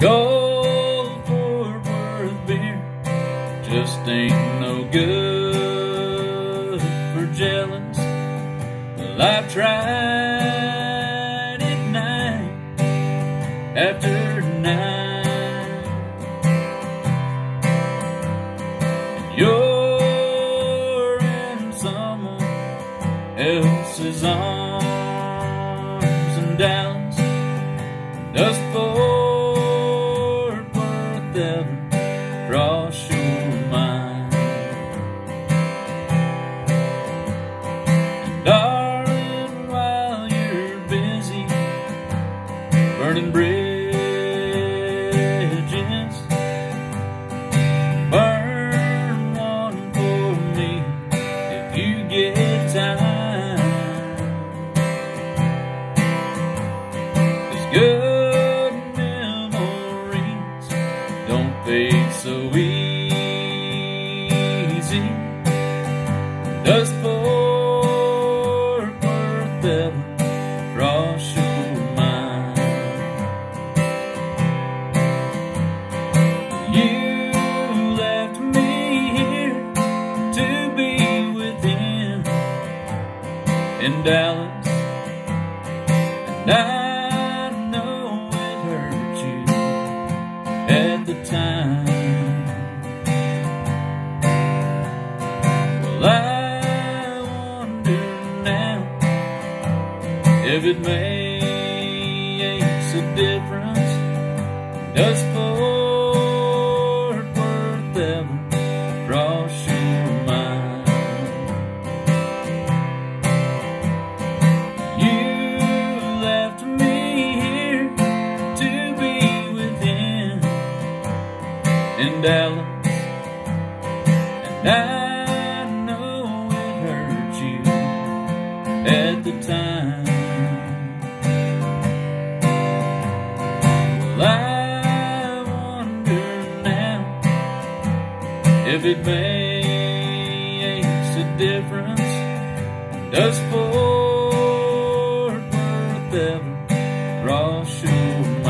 Cold Fort Worth beer just ain't no good for jealous. Well, I've tried it night after night. You're in someone else's arms in Dallas. Does Fort Worth ever cross your mind? And darling, while you're busy burning bridges, burn one for me if you get time. 'Cause good memories don't fade so easy. Does Fort Worth ever cross your mind? You left me here to be with him in Dallas, and I know it hurt you at the time. Well, I wonder now if it makes a difference. Does Fort Worth ever cross your mind? You left me here to be with him in Dallas, and I know it hurt you at the time. Well, I wonder now if it makes a difference. Does Fort Worth ever cross your mind?